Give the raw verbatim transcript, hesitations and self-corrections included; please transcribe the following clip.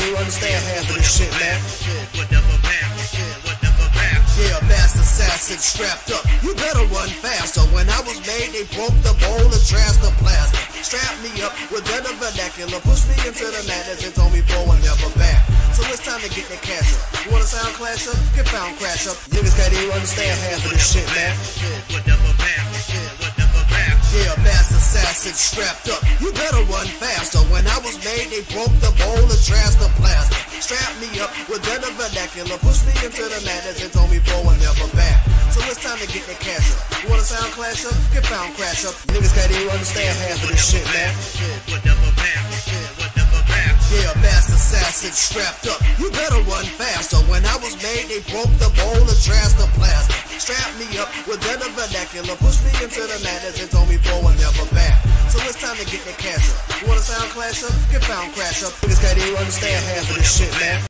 even understand half of this shit, man. What never back, what never back. Yeah, master assassin strapped up. You better run faster. When I was made, they broke the bowl and trashed the plaster. Strapped me up with better vernacular, pushed me into the madness and told me forward, never back. So it's time to get the cash up. You want a sound clash up? Get found crash up. Niggas can't even understand half of this shit, man. What never back, what never back. Yeah, master assassin strapped up. You better run faster. When I was made, they broke the bowl and trashed the plaster. Strapped me up with better vernacular, pushed me into the madness and told me forward, never back. So it's time to get the cash up. You want a sound clash up? Get found crash up. Niggas can't even understand half of this shit, man. What never back, what never back. Yeah, master assassin strapped up. You better run faster. When I was made, they broke the bowl and trashed the plaster. Strapped me up with better vernacular, pushed me into the madness and told me forward, never back. So it's time to get the cash up. You want a sound clash up? Get found crash up. Niggas can't even understand half of this shit, man.